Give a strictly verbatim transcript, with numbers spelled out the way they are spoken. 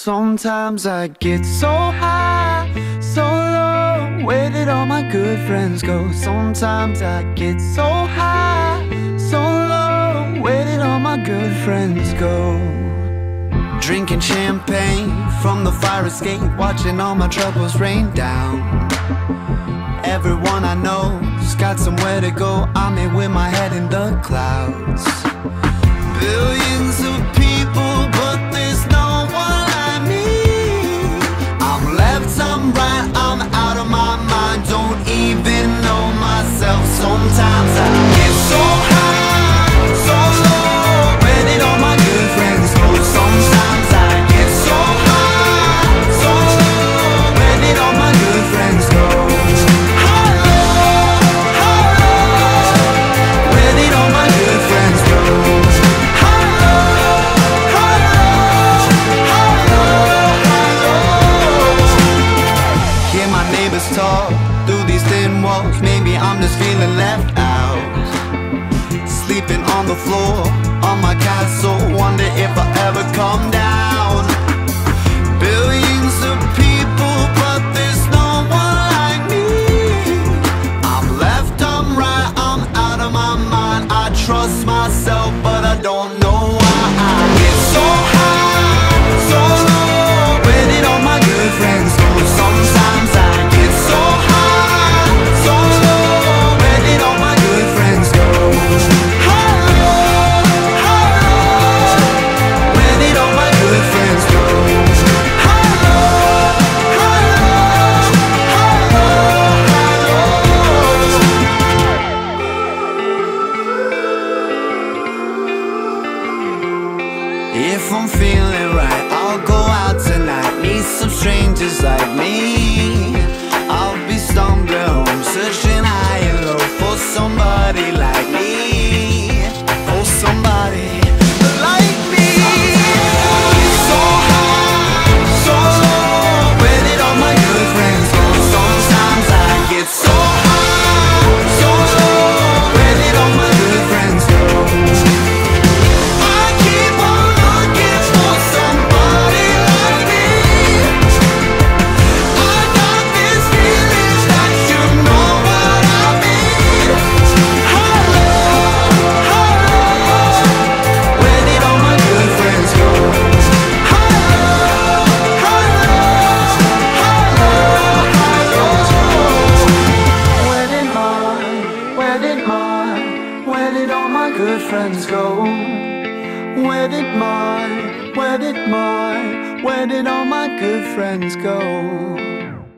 Sometimes I get so high, so low. Where did all my good friends go? Sometimes I get so high, so low. Where did all my good friends go? Drinking champagne from the fire escape, watching all my troubles rain down. Everyone I know's got somewhere to go. I'm here with my head in the clouds. Billions of people, but there's no one like me. I'm left, I'm right, I'm out of my mind. Don't even know myself. Sometimes I get so high, so low. Where did all my good friends go? Sometimes I get so high, so low. Where did all my good friends go? Talk through these thin walls. Maybe I'm just feeling left out. Sleeping on the floor on my castle. Wonder if I ever come down. Billions of people, but there's no one like me. I'm left, I'm right, I'm out of my mind. I trust myself, but I don't know why I get so high, so low. Where did all my good friends go? Sometimes I so high, so low. Where did all my good friends go? Hello, hello. Where did all my good friends go? Hello, hello, hello. If I'm feeling right, I'll go out tonight. Meet some strangers like me. I'll be stumbling home, searching high and low for somebody like me, for somebody like me. So high, so low. Where did all my good friends go? Sometimes I get so high, so low. Where did all my good friends go? I keep on looking for somebody like me. I got this feeling that you know what I mean. Hello, hello. Where did all my good friends go? Hello, hello, hello, hello. Where did my, where did my, where did all my good friends go? Where did my, where did my, where did all my good friends go?